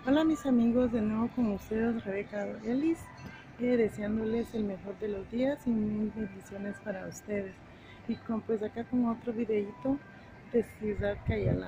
Hola mis amigos, de nuevo con ustedes Rebeca Ellis, deseándoles el mejor de los días y mil bendiciones para ustedes. Y pues acá con otro videito de Ciudad Cayala.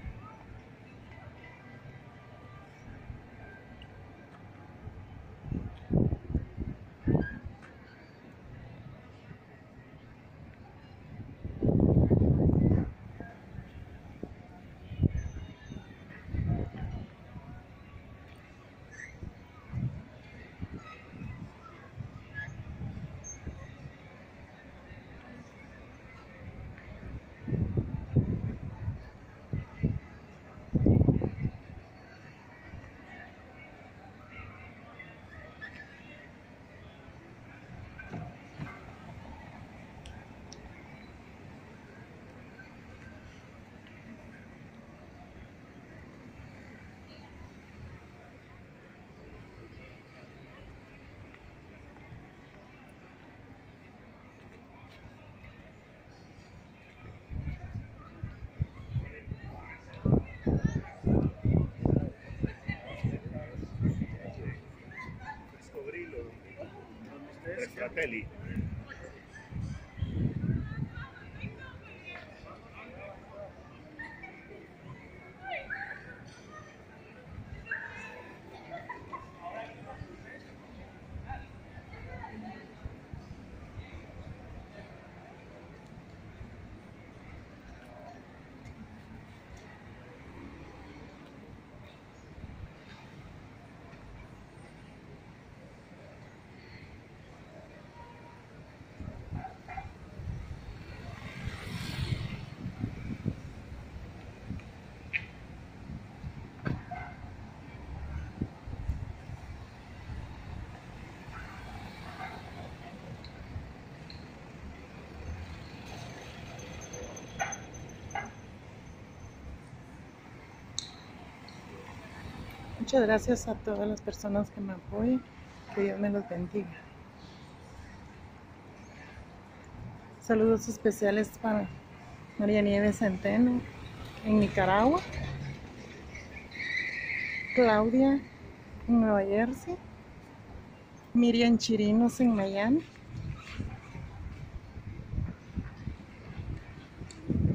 Fratelli. Muchas gracias a todas las personas que me apoyan, que Dios me los bendiga. Saludos especiales para María Nieves Centeno en Nicaragua, Claudia en Nueva Jersey, Miriam Chirinos en Miami.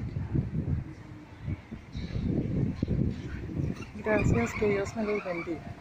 Gracias, que Dios me los bendiga.